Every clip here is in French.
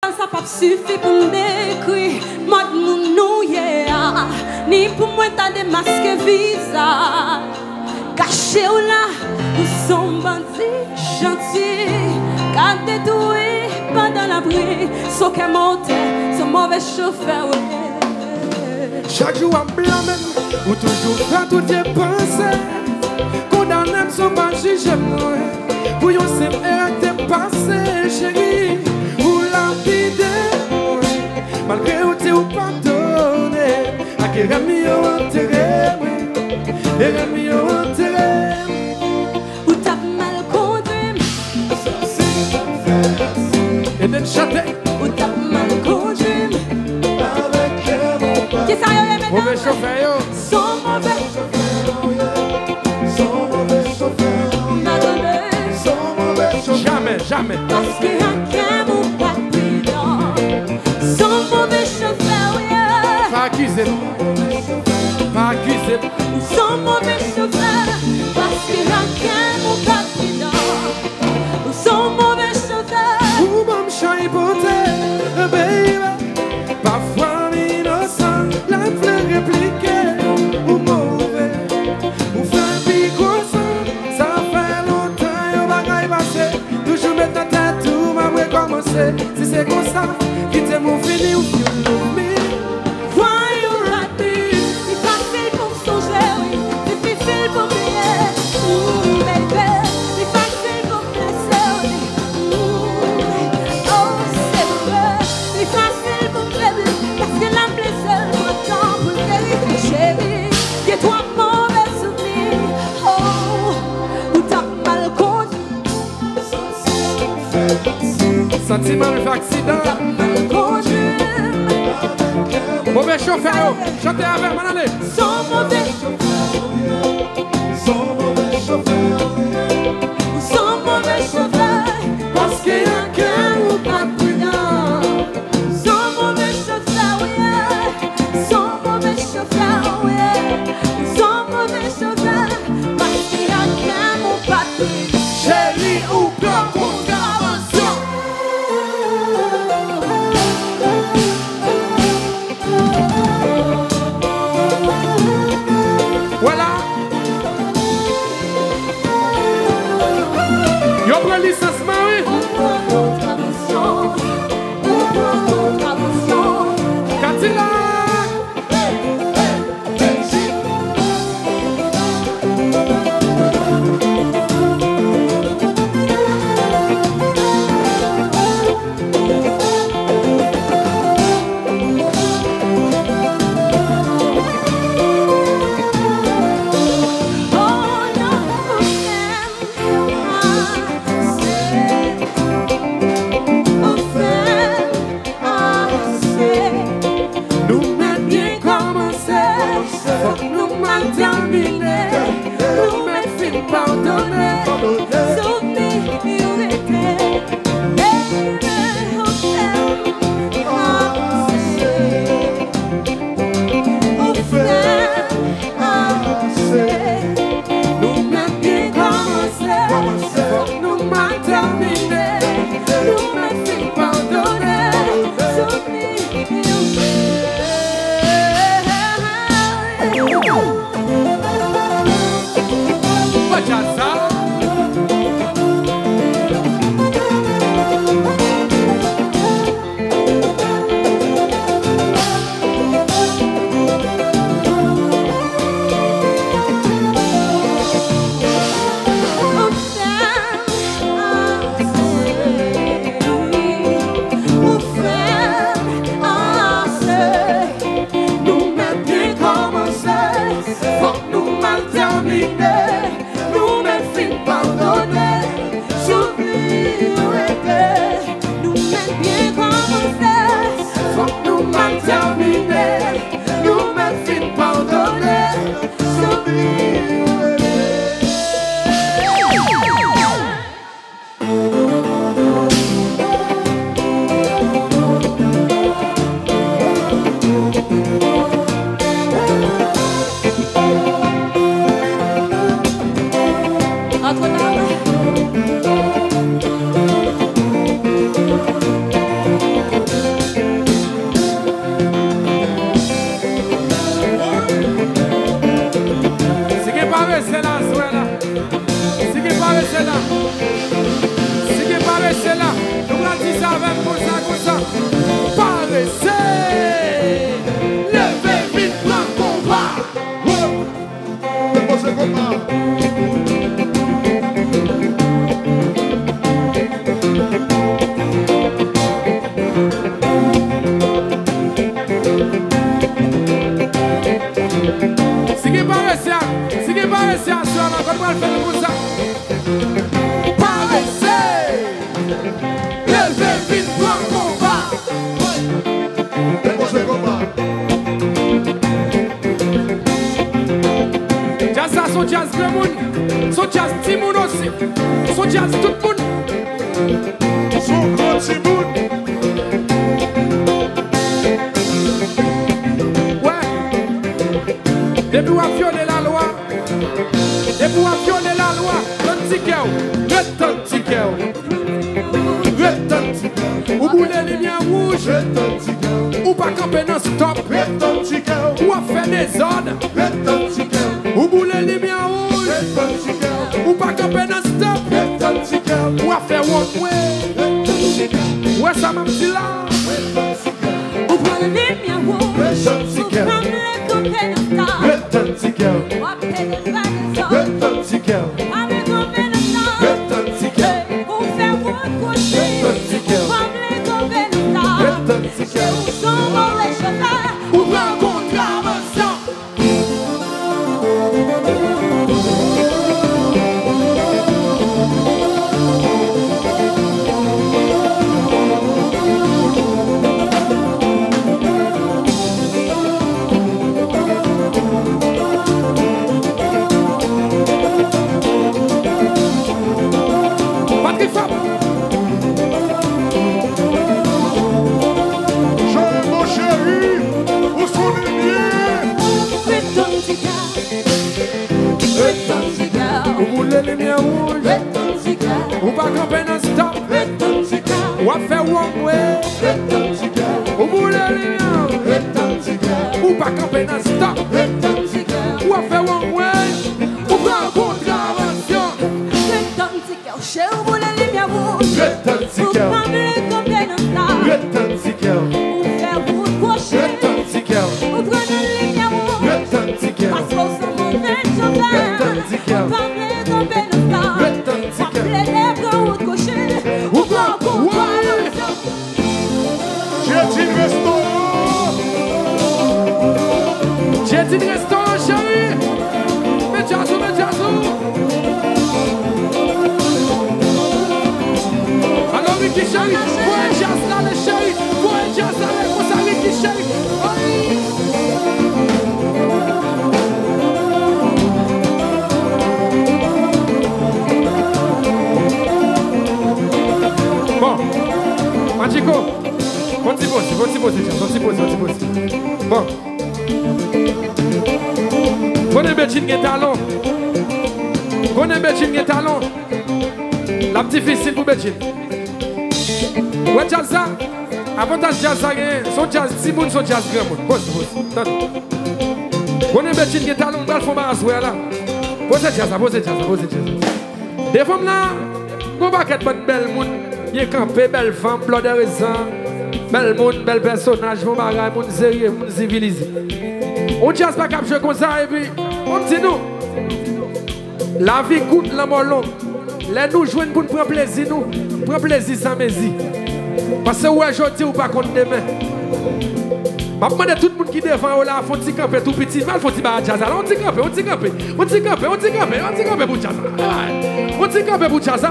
Ça pas suffit pour me décrire mode mon nou yeah. Ni pour moi t'as démasqué visage. Caché ou là, nous sommes bandits gentils. Quand t'es doué, pas dans l'abri. Sauf qu'un moteur, ce mauvais chauffeur. Chaque jour en blanc même, ou toujours faire toutes tes pensées. Condamné son pas jugé moi. Pour yon c'est t'es passé chérie. Ou lapidé, malgré où t'es ou pardonné. A qui remi ou enterré, et remi ou enterré. Ou t'as mal conduit. Et d'être châté. Ou t'as mal conduit. Qui ça y est maintenant? Mauvais chauffeur. Son mauvais Jamais, jamais. parce qu'il y a qu'un mot pas brillant. Son mauvais chauffeur, yeah. Pas accusé. Pas accusé. Son mauvais chauffeur, parce qu'il y a qu'un mot pas brillant. Son mauvais chauffeur. Ou m'en chai beauté, baby. Parfois innocent, la fleur répliquée. Ou mauvais, ou fait picousant. Ça fait longtemps, y'a bagaille passé. Toujours mettre ta tête, tout m'a recommencé. Si c'est comme ça, quittez mon fini ou fini. Voyons la vie, c'est facile pour songer, oui. C'est difficile pour prier, baby. C'est facile pour blesser, oui. Oh, c'est vrai. C'est facile pour blesser, parce que la blessure autant pour le guérir, chérie. Et toi, mauvais souvenir, oh, où t'as mal conduit. Sentiment de accident. T'as mal conduit. Mauvais chauffeur, chantez avec moi, allez. Son mauvais Son mauvais chauffeur, parce qu'il y a qu'un ou pas prudent. Son mauvais chauffeur, yeah. Son mauvais chauffeur, yeah. Son mauvais chauffeur, parce qu'il y a qu'un ou pas prudent. Chérie ou plan contravention. Voilà. grand monde. Son jazz petit monde aussi. Son jazz tout le monde. Son grand petit monde. Ouais. Depuis on a violé la loi. Depuis on a violé la loi. Ton ticket. Ton ticket. Ou boule les lumières rouges. Ou pas camper dans stop. Ou à faire des ordres. Ou boule les lumières rouges. Ou pas camper dans stop. Ou à faire one way. Ouais, ça m'a dit là. Ou prendre les lumières rouges. Ou prendre les camper dans stop. Ou à faire des ordres. Avec camper dans stop. Ou faire one way. Ou prendre les camper dans stop. Ou sont mauvais chauffeurs. Ou prendre contravention. Patrick Fab. Je mon chéri, où sont les miens? Ou boule les lumières rouges. Ou pas camper dans stop. Ou à faire one way. Ou boule les lumières rouges. Ou pas camper dans stop. Ou à faire one way. Ou prendre contravention. Chez vous les lumières rouges. Vous prenez les camper dans stop. Ou faire route gaucher. Ou prenez les lumières rouges. Parce qu'on se mauvais chauffeurs. Ou prenez les camper dans stop. Appelez les grands routes gaucher. Ou prendre contravention. J'ai dit restaurant. J'ai dit restaurant, chérie. Mets jazzou, mets jazzou. Alors, Ricky, chérie. Faut un jazz là, les chérie. Faut un jazz là, les comme ça, Ricky, chérie. Bon, Magico, on t'y pose. Bon. Prenez Betchine qui est talon. La petite difficile pour Betchine. Ouais, jazz ça. Avantage jazz ça, son jazz petit monde, son jazz grand monde. Pose. Prenez Betchine qui est talon, on va le faire barasouer là. Pose jazz. Des femmes là, on va qu'être bonne belle monde. Bien campé, belle femme, blanc de raisin. Bel monde, bel personnage, mon bagage, mon sérieux, mon civilisé. On jazz pas cap jouer comme ça et puis on dit nous. La vie coûte la mort longue. Les nous jouons pour nous prendre plaisir, nous. Prendre plaisir sans mesure. Parce que aujourd'hui ou pas contre demain. Je demande tout le monde qui défend là, faut t'y camper tout petit, mal faut t'y barrer jazz. On t'y camper pour jazz. On t'y camper pour jazz.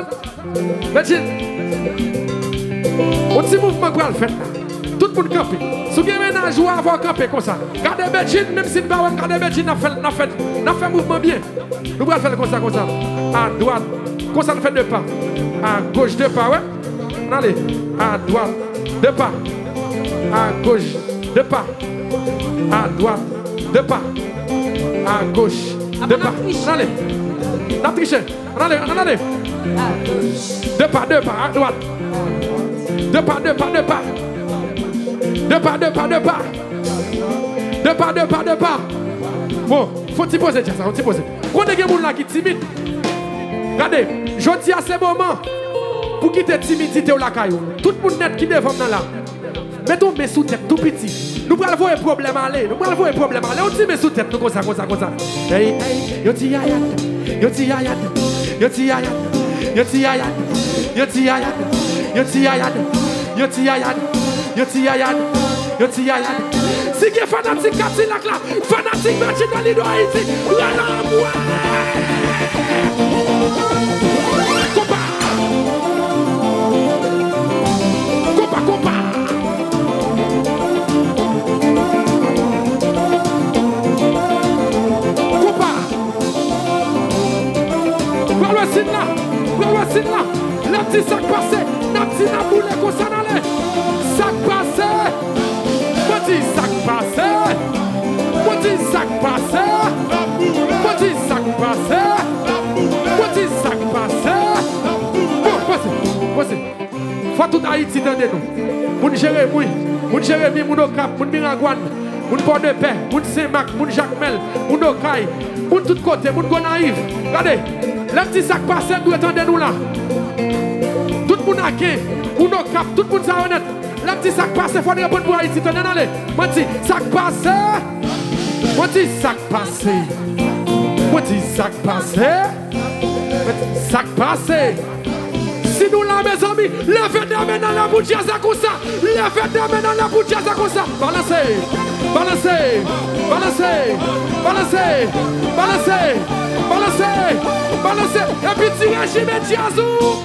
On t'y mouvement pour le faire. Tout le monde camper. Si vous avez un ménage ou avoir camper comme ça. Gardez Betchine, même si nous ne gardez Betchine, nous fait mouvement bien. Nous allons faire comme ça. À droite, comme ça nous fait 2 pas. À gauche 2 pas, ouais. Allez, à droite 2 pas. À gauche 2 pas. À droite 2 pas. À gauche 2 pas. Allez. La triche. Allez. 2 pas, à droite. 2 pas. 2 pas. Bon, faut t'y poser, ça, faut t'y poser. Quand il y a des gens qui sont timides, regardez, je dis à ce moment, pour quitter timidité ou la caillou, tout le monde net qui devant là, mettons mes sous tête tout petit. Nous allons voir un problème aller, on dit mes sous tête, nous comme ça. Hey, yo ti ayad. Si qui est fanatique, Cadillac là, fanatique, Betchine dans l'île d'Haïti, Compa. dit ça passé. N'a dit n'a boulé comme ça dans les. Ça passé. Moi dis ça passé. Moi dis ça passé. Moi dis ça passé. Moi dis ça passé. Bon, voici. Faut tout Haïti dans nous. Moun Jérémy, moun Jérémy, moun Okap, moun Miragouane, moun Port de Paix, moun Saint-Marc, moun Jacmel, moun Okaï, moun tout côté, moun Gonaïve. Regardez, le petit sac passé doit attendre nous là. Tout le monde a quai, moun Okap, tout le monde ça honnête. Le petit sac passé, faut répondre pour Haïti. Tenez, allez. Moi dis sac passé. Moi dis sac passé. Moi dis sac passé. Sac passé. Si nous la mes amis, levez des mains dans la bouche comme ça. Levez des mains dans la bouche comme ça. Balancez, balancez, balancez, balancez, balancez, balancez, balancez. Et puis tirez Jimé Diazou.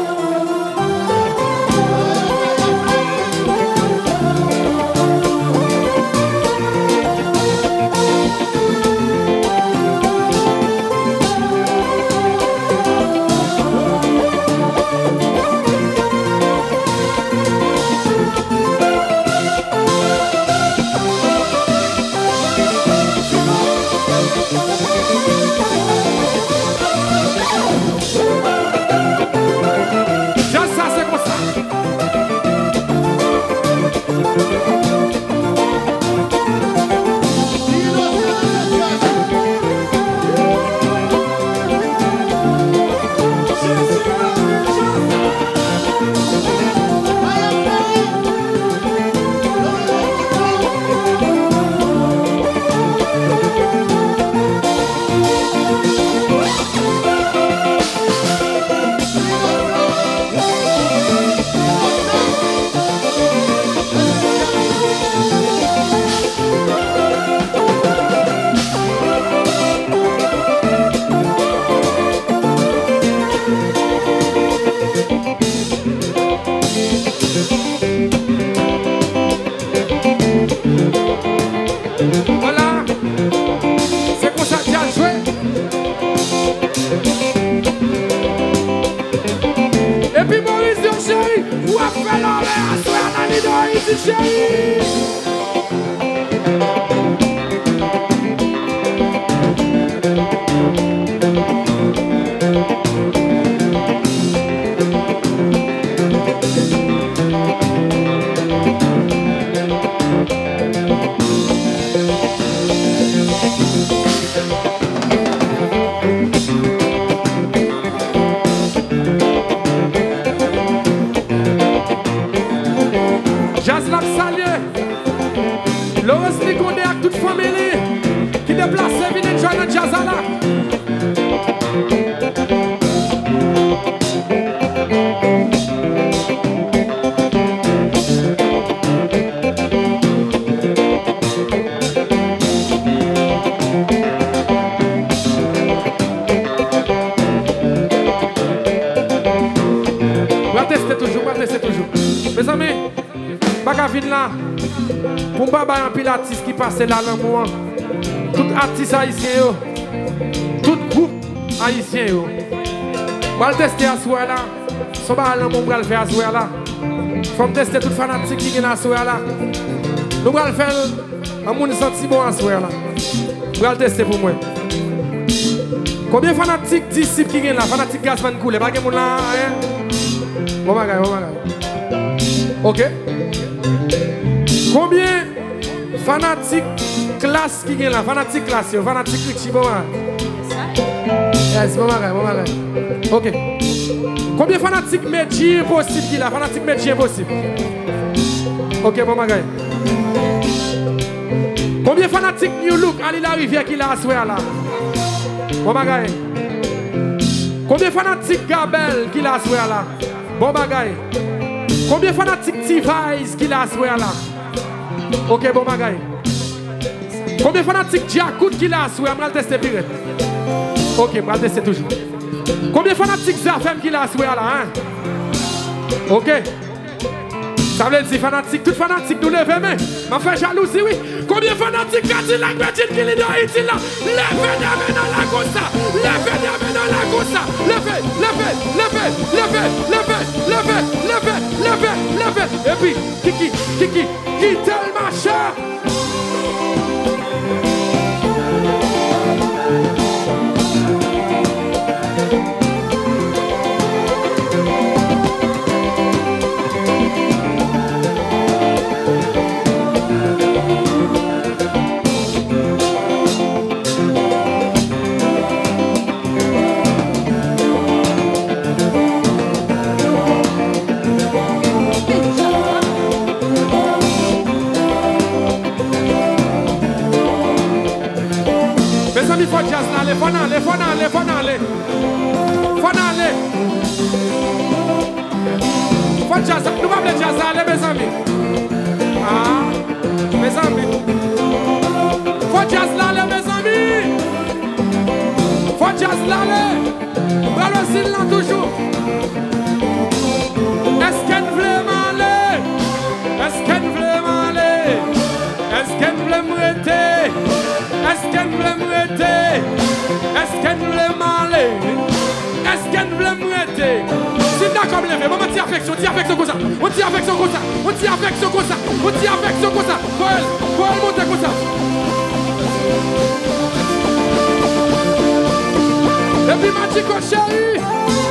Artistes qui passent là dans le moment, tout artiste haïtien, tout groupe haïtien, on va tester à ce là. Son bar là, on va le faire à ce là. Faut tester tout fanatique qui est à ce là. Nous allons faire un monde senti bon à ce là. On va le tester pour moi. Combien de fanatiques disciples qui sont là, fanatiques gaz van coule, pas que mon là, hein? Bon bagage, bon bagage. Ok. Combien fanatique classe qui est là, fanatique classe, fanatique Richie, bon yes, bon bagage. Ok. Combien fanatique métier impossible qui est là, fanatique métier impossible. Ok, bon bagage. Combien fanatique New Look, Ali la rivière qui est là, à soir là. Bon bagage. Combien fanatique Gabel qui est là, à soir là. Bon bagage. Combien fanatique T-Vice qui est là, à soir là. Ok, bon bagay. Combien de fanatiques Diakout qui l'a soué? Je vais tester pirate. Ok, je vais tester toujours. Combien de fanatiques Zafem qui l'a soué là, hein? Ok. Ça veut dire fanatique, tout fanatique nous lève main. M'a fait jalousie, oui. Combien de fanatiques qui la chrétienne qui est dans Haïti là? Levez des mains dans la gossa. Levez des mains dans la gossa. Levez, levez, levez, levez, levez, levez, levez, levez, levez. Et puis, Kiki, tellement cher. Il faut jazz là, faut jazz, nous pas jazz là, mes amis. Ah, mes amis. Faut jazz là, mes amis. Faut jazz là, dans le style là toujours. Est-ce qu'elle voulait m'aller? Est-ce qu'elle voulait m'aller? Est-ce qu'elle voulait m'arrêter? Est-ce qu'elle voulait m'arrêter? Est-ce qu'elle voulait m'aller? Est-ce qu'elle voulait m'arrêter? C'est d'accord, levé. Maman, tire affection comme ça. On tire affection comme ça. On tire affection comme ça. On tire affection comme ça. Faut elle monter comme ça. Et puis, ma chico chérie.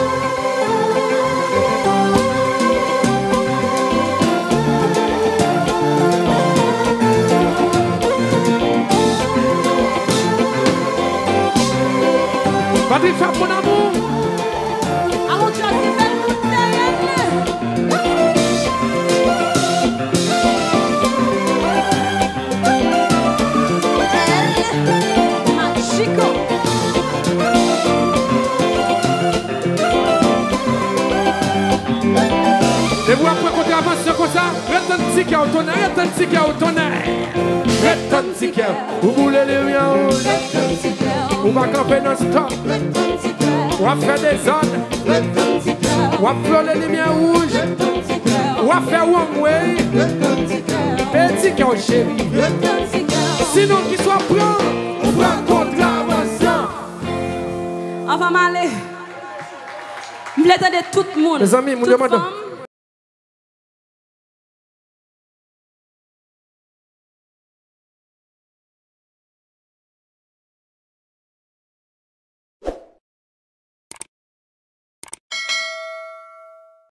Pas-tu faire mon amour? Allons, tu as dit belle bouteille. Ma chico. Et vous après quand tu avances comme ça, reste un petit cœur au tonnerre, reste un petit cœur au tonnerre. Reste un petit cœur. Vous voulez les miens? On va camper dans ce temps. On va faire des zones. On va faire les lumières rouges. On va faire one way. Petit cœur chéri. Sinon qu'il soit prêt, on prend contravention. On va m'aller. Je voulais aider tout le monde. Mes amis, je me demande.